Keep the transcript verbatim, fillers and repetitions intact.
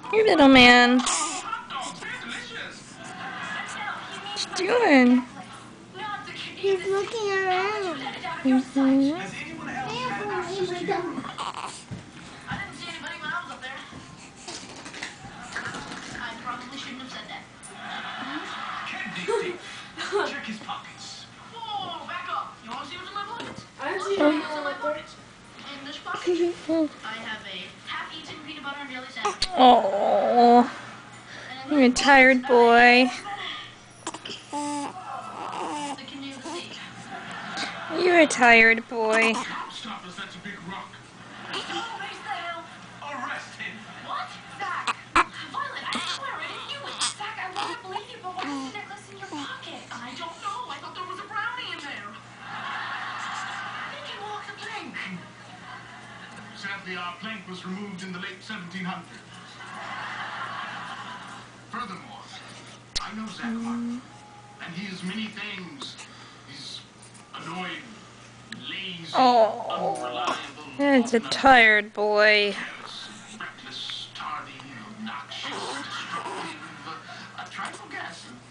Here, little man. What you doing? He's looking around. Mm-hmm. Check his pockets. Whoa, back up. You want to see what's in my pockets? I want to see see what's in my it. pockets? In this pocket, I have a half-eaten peanut butter and jelly sandwich. Oh, you're a tired boy. You're a tired boy. Gobstoppers, that's a big rock. Raise the hell. Arrest him. What? Zach. Violet, I swear I didn't do it. Zach, I want to believe you, but why is the necklace in your pocket? I don't know. I thought there was a brownie in there. They can walk the plank. Sadly, our plank was removed in the late seventeen hundreds. Furthermore, I know Zach Martin, and he is many things. He's annoying, lazy, Oh, unreliable, that's a tired boy. careless, reckless, tardy, obnoxious, destructive, a trifle gassy.